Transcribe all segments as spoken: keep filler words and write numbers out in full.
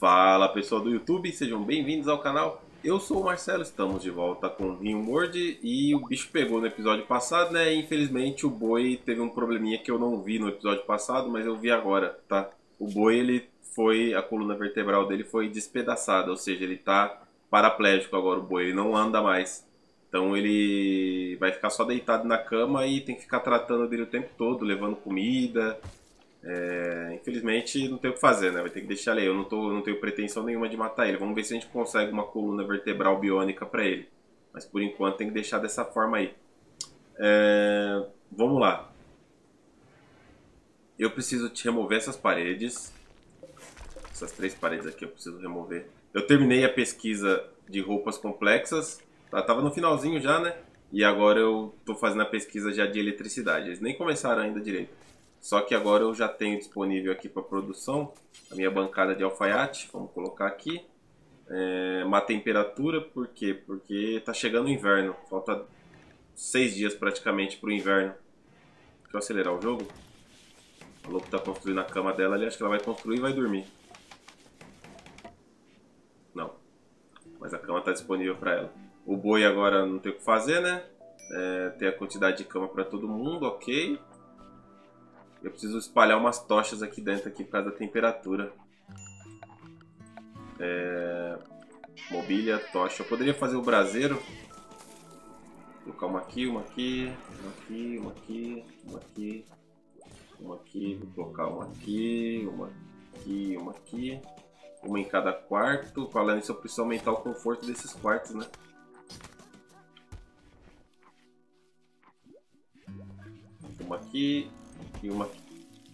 Fala pessoal do YouTube, sejam bem-vindos ao canal. Eu sou o Marcelo, estamos de volta com o Rimworld e o bicho pegou no episódio passado, né? E, infelizmente o boi teve um probleminha que eu não vi no episódio passado, mas eu vi agora, tá? O boi, ele foi, a coluna vertebral dele foi despedaçada, ou seja, ele tá paraplégico agora, o boi, ele não anda mais. Então ele vai ficar só deitado na cama e tem que ficar tratando dele o tempo todo, levando comida. É, infelizmente não tem o que fazer, né? Vai ter que deixar ele aí. Eu não, tô, não tenho pretensão nenhuma de matar ele. Vamos ver se a gente consegue uma coluna vertebral biônica pra ele. Mas por enquanto tem que deixar dessa forma aí. É, vamos lá. Eu preciso te remover essas paredes. Essas três paredes aqui eu preciso remover. Eu terminei a pesquisa de roupas complexas. Tá, tava no finalzinho já, né? E agora eu tô fazendo a pesquisa já de eletricidade. Eles nem começaram ainda direito. Só que agora eu já tenho disponível aqui para produção a minha bancada de alfaiate. Vamos colocar aqui. É, má temperatura, por quê? Porque tá chegando o inverno. Falta seis dias praticamente pro inverno. Deixa eu acelerar o jogo. A Lobo tá construindo a cama dela ali. Acho que ela vai construir e vai dormir. Não. Mas a cama tá disponível para ela. O boi agora não tem o que fazer, né? É, tem a quantidade de cama para todo mundo, ok. Eu preciso espalhar umas tochas aqui dentro aqui por causa da temperatura. É... Mobília, tocha. Eu poderia fazer o braseiro. Colocar uma aqui, uma aqui, uma aqui, uma aqui, uma aqui, uma aqui. Vou colocar uma aqui, uma aqui, uma aqui. Uma em cada quarto. Falando isso, eu preciso aumentar o conforto desses quartos, né? Uma aqui e uma aqui.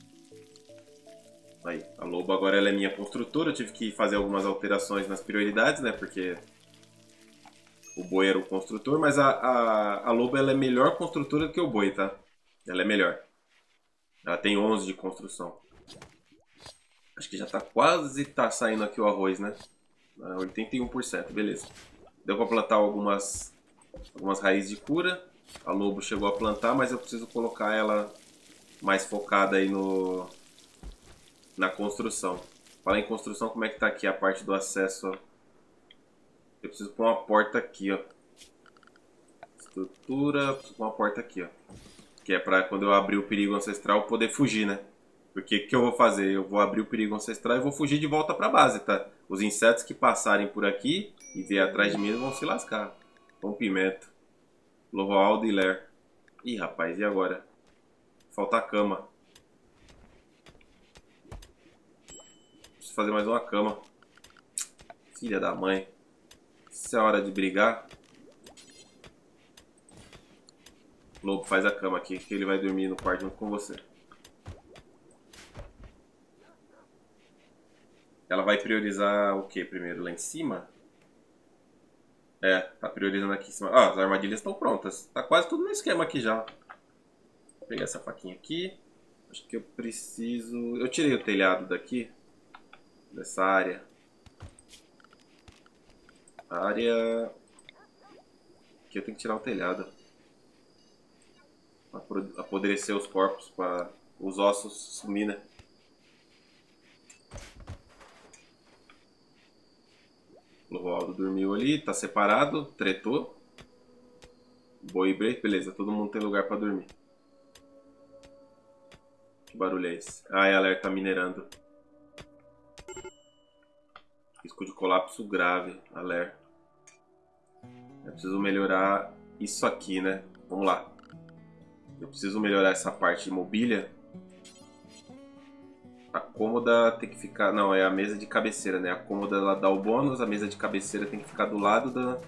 Aí, a Lobo agora ela é minha construtora. Eu tive que fazer algumas alterações nas prioridades, né? Porque o boi era o construtor, mas a, a, a Lobo ela é melhor construtora do que o boi, tá? Ela é melhor. Ela tem onze de construção. Acho que já tá quase tá saindo aqui o arroz, né? oitenta e um por cento, beleza. Deu pra plantar algumas, algumas raízes de cura. A Lobo chegou a plantar, mas eu preciso colocar ela mais focada aí no... na construção. Falar em construção, como é que tá aqui a parte do acesso? Ó. Eu preciso pôr uma porta aqui, ó. Estrutura, preciso pôr uma porta aqui, ó. Que é pra quando eu abrir o perigo ancestral poder fugir, né? Porque o que eu vou fazer? Eu vou abrir o perigo ancestral e vou fugir de volta pra base, tá? Os insetos que passarem por aqui e vier atrás de mim vão se lascar. Com pimenta. Lovoaldo e Ler. Ih, rapaz, e agora? Falta a cama. Preciso fazer mais uma cama. Filha da mãe. Se é hora de brigar. Lobo, faz a cama aqui que ele vai dormir no quarto junto com você. Ela vai priorizar o que primeiro? Lá em cima? É, tá priorizando aqui em cima. Ah, as armadilhas estão prontas. Tá quase tudo no esquema aqui já. Vou pegar essa faquinha aqui. Acho que eu preciso... Eu tirei o telhado daqui. Dessa área. A área... Aqui eu tenho que tirar o telhado. Pra apodrecer os corpos, para os ossos sumir, né? O Lovoaldo dormiu ali, tá separado, tretou. Boi e break, beleza, todo mundo tem lugar pra dormir. Que barulho é esse? Ah, é a Ler tá minerando. Risco de colapso grave, a Ler. Eu preciso melhorar isso aqui, né? Vamos lá. Eu preciso melhorar essa parte de mobília. A cômoda tem que ficar... Não, é a mesa de cabeceira, né? A cômoda ela dá o bônus, a mesa de cabeceira tem que ficar do lado da...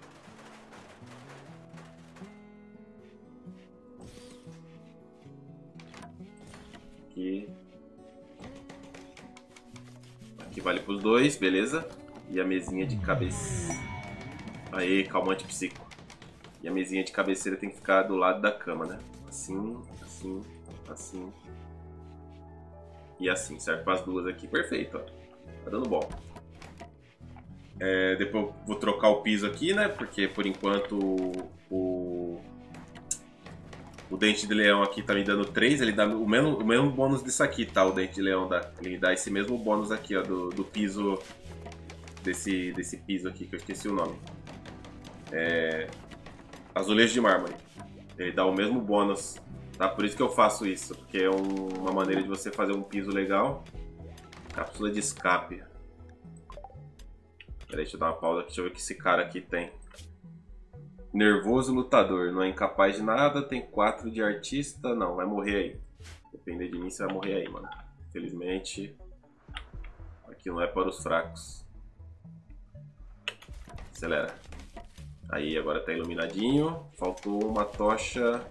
Aqui. Aqui vale pros dois, beleza? E a mesinha de cabeceira... Aê, calmante psico. E a mesinha de cabeceira tem que ficar do lado da cama, né? Assim, assim, assim... E assim, serve para as duas aqui, perfeito, ó. Tá dando bom. É, depois eu vou trocar o piso aqui, né? Porque por enquanto o, o O dente de leão aqui tá me dando três, ele dá o mesmo, o mesmo bônus disso aqui, tá? O dente de leão dá. Ele dá esse mesmo bônus aqui, ó, do, do piso. Desse, desse piso aqui, que eu esqueci o nome. É. Azulejo de mármore. Ele dá o mesmo bônus, tá? Por isso que eu faço isso, porque é um, uma maneira de você fazer um piso legal. Cápsula de escape. Peraí, deixa eu dar uma pausa aqui, deixa eu ver o que esse cara aqui tem. Nervoso lutador, não é incapaz de nada, tem quatro de artista, não, vai morrer aí. Depender de mim, você vai morrer aí, mano. Infelizmente, aqui não é para os fracos. Acelera. Aí, agora tá iluminadinho. Faltou uma tocha.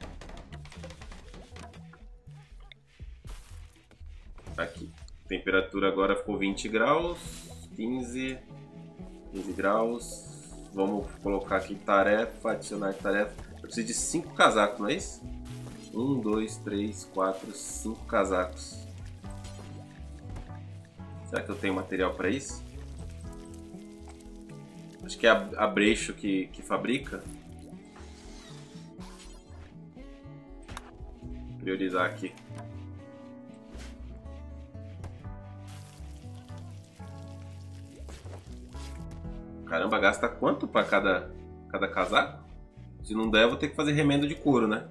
Aqui. Temperatura agora ficou vinte graus. quinze. quinze graus. Vamos colocar aqui tarefa, adicionar tarefa. Eu preciso de cinco casacos, não é isso? um, dois, três, quatro, cinco casacos. Será que eu tenho material para isso? Acho que é a, a Breixo que, que fabrica. Priorizar aqui. Caramba, gasta quanto para cada, cada casaco? Se não der, eu vou ter que fazer remendo de couro, né?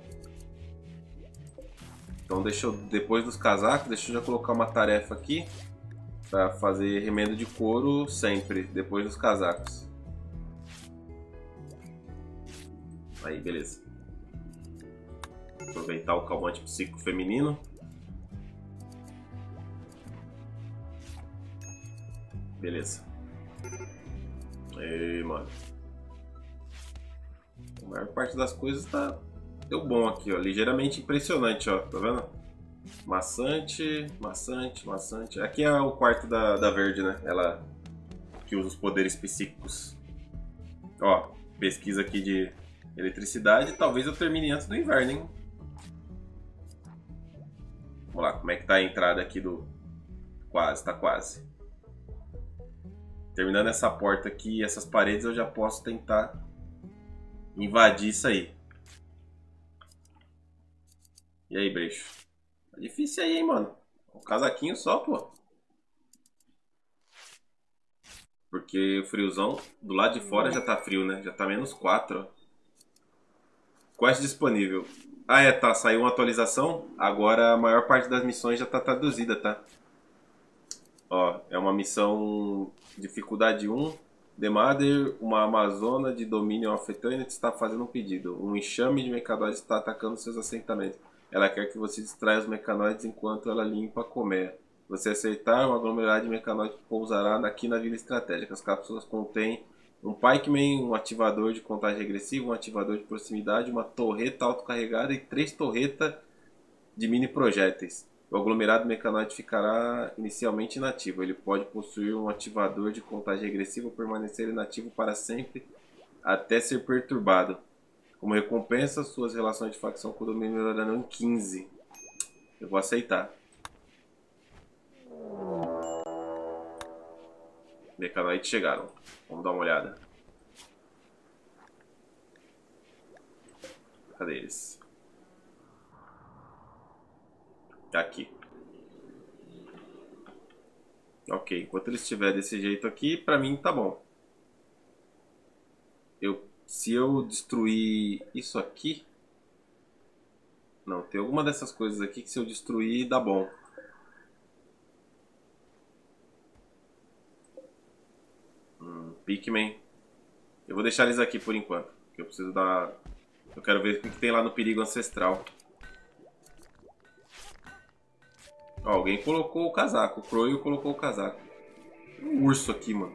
Então deixa eu, depois dos casacos, deixa eu já colocar uma tarefa aqui para fazer remendo de couro sempre, depois dos casacos. Aí, beleza. Aproveitar o calmante psíquico feminino. Beleza. Ei, mano. A maior parte das coisas tá... deu bom aqui, ó. Ligeiramente impressionante, ó. Tá vendo? Maçante, maçante, maçante. Aqui é o quarto da, da Verde, né? Ela que usa os poderes psíquicos. Ó, pesquisa aqui de eletricidade. Talvez eu termine antes do inverno, hein? Vamos lá, como é que tá a entrada aqui do... Quase, tá quase. Terminando essa porta aqui e essas paredes, eu já posso tentar invadir isso aí. E aí, Breixo? Tá difícil aí, hein, mano? Um casaquinho só, pô. Porque o friozão do lado de fora já tá frio, né? Já tá menos quatro, ó. Quest disponível. Ah, é, tá. Saiu uma atualização. Agora a maior parte das missões já tá traduzida, tá? Ó, é uma missão dificuldade um. The Mother, uma amazona de domínio of Eternity está fazendo um pedido. Um enxame de mecanoides está atacando seus assentamentos. Ela quer que você distraia os mecanoides enquanto ela limpa a colmeia. Se você aceitar, uma aglomerado de mecanoides pousará aqui na vila estratégica. As cápsulas contêm um Pikeman, um ativador de contagem regressiva, um ativador de proximidade, uma torreta autocarregada e três torretas de mini projéteis. O aglomerado mecanoide ficará inicialmente inativo. Ele pode possuir um ativador de contagem regressiva ou permanecer inativo para sempre até ser perturbado. Como recompensa, suas relações de facção com o domínio melhorarão em quinze. Eu vou aceitar. Mecanoides chegaram. Vamos dar uma olhada. Cadê eles? Aqui. Ok, enquanto ele estiver desse jeito aqui, pra mim tá bom. Eu, se eu destruir isso aqui... Não, tem alguma dessas coisas aqui que se eu destruir dá bom. Hum, Pikmin. Eu vou deixar eles aqui por enquanto. Porque eu preciso dar... Eu quero ver o que tem lá no perigo ancestral. Ó, alguém colocou o casaco. O Croio colocou o casaco. Um urso aqui, mano.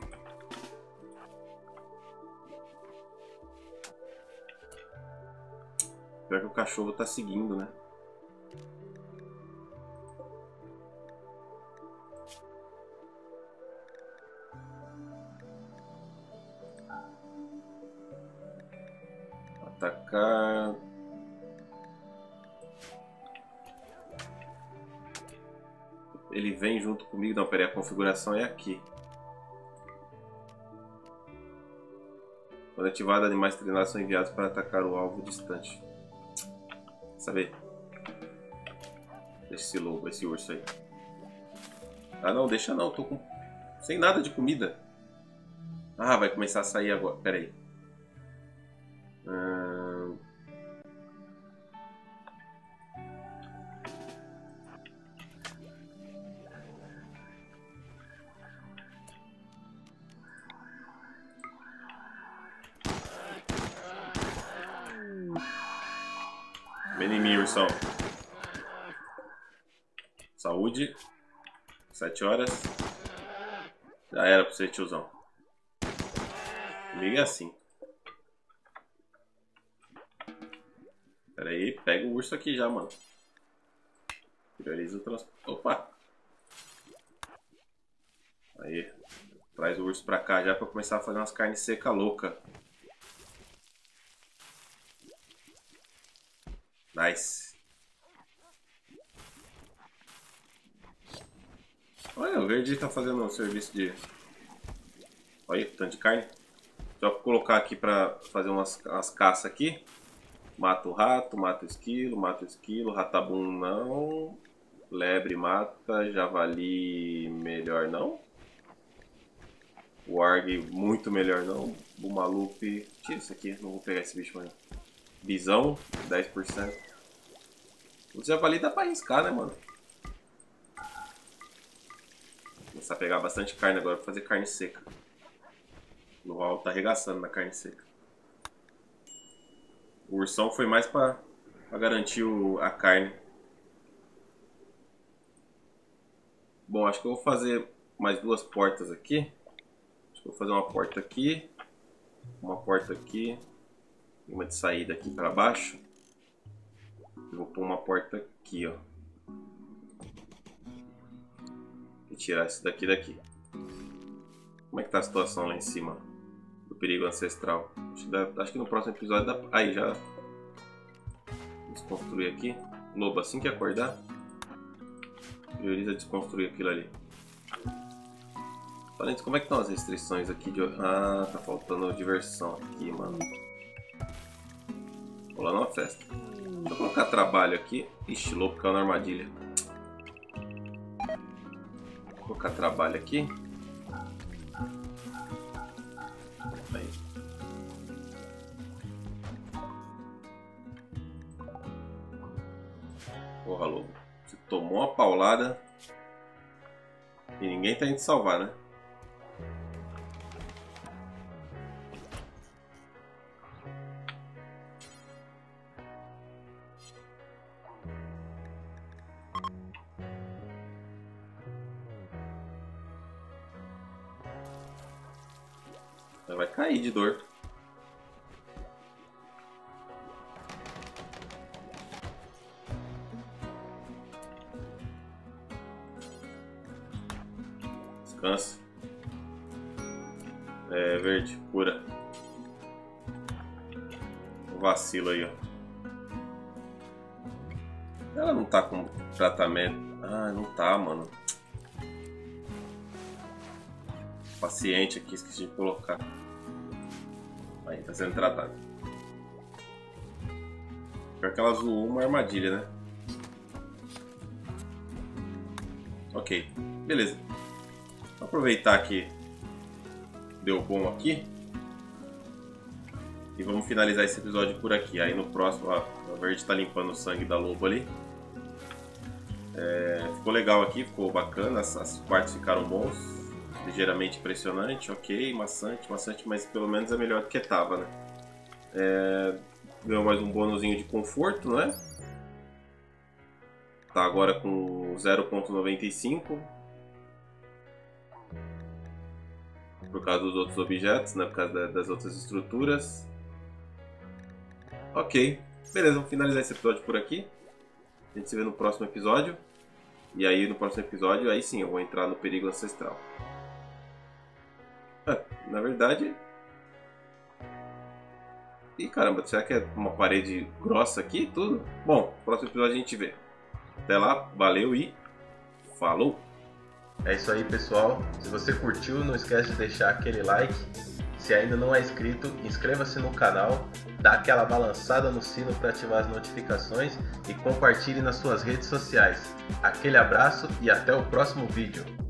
Pior que o cachorro tá seguindo, né? Atacar... Ele vem junto comigo. Não, peraí, a configuração é aqui. Quando ativado, animais treinados são enviados para atacar o alvo distante. Saber. Deixa esse lobo, esse urso aí. Ah não, deixa não, tô com... sem nada de comida. Ah, vai começar a sair agora, pera aí. Hum... Vem em mim, ursão. Saúde. Sete horas. Já era pra você, tiozão. Comigo é assim. Pera aí, pega o urso aqui já, mano. Prioriza o transporte. Opa! Aí. Traz o urso pra cá já pra começar a fazer umas carnes secas loucas. Nice. Olha, o verde tá fazendo um serviço de... Olha, tanto de carne. Só vou colocar aqui pra fazer umas, umas caças aqui. Mata o rato, mata o esquilo, mata o esquilo. Ratabum não. Lebre mata. Javali melhor não. Warg muito melhor não. Bumalupe. Tira isso aqui, não vou pegar esse bicho mais. Bisão, dez por cento. O javali dá pra arriscar, né, mano? Começar a pegar bastante carne agora pra fazer carne seca. O Raul tá arregaçando na carne seca. O ursão foi mais pra, pra garantir o, a carne. Bom, acho que eu vou fazer mais duas portas aqui. Acho que eu vou fazer uma porta aqui. Uma porta aqui. E uma de saída aqui pra baixo. Eu vou pôr uma porta aqui, ó. E tirar isso daqui daqui. Como é que tá a situação lá em cima? Do perigo ancestral. Acho que, dá, acho que no próximo episódio dá... Aí, já... Desconstruir aqui. Lobo, assim que acordar, prioriza desconstruir aquilo ali. Falando isso, como é que estão as restrições aqui de... Ah, tá faltando diversão aqui, mano. Rolando uma festa. Deixa eu colocar trabalho aqui. Ixi, lobo caiu na armadilha. Vou colocar trabalho aqui. Aí. Porra, lobo. Você tomou uma paulada e ninguém tá indo salvar, né? Vai cair de dor. Descansa. É, verde, cura. O vacilo aí, ó. Ela não tá com tratamento. Ah, não tá, mano. Paciente aqui, esqueci de colocar. Aí, tá sendo tratado. Pior que ela zoou uma armadilha, né? Ok, beleza. Vou aproveitar que deu bom aqui. E vamos finalizar esse episódio por aqui. Aí no próximo, ó, a verde tá limpando o sangue da lobo ali. É, ficou legal aqui, ficou bacana. As, as partes ficaram bons. Ligeiramente impressionante, ok, maçante, maçante, mas pelo menos é melhor do que tava, né? É, ganhou mais um bônusinho de conforto, não é? Tá agora com zero ponto noventa e cinco. Por causa dos outros objetos, né? Por causa da, das outras estruturas. Ok, beleza, vamos finalizar esse episódio por aqui. A gente se vê no próximo episódio. E aí no próximo episódio, aí sim, eu vou entrar no perigo ancestral. Ah, na verdade... Ih, caramba, será que é uma parede grossa aqui e tudo? Bom, no próximo episódio a gente vê. Até lá, valeu e falou! É isso aí, pessoal. Se você curtiu, não esquece de deixar aquele like. Se ainda não é inscrito, inscreva-se no canal, dá aquela balançada no sino para ativar as notificações e compartilhe nas suas redes sociais. Aquele abraço e até o próximo vídeo.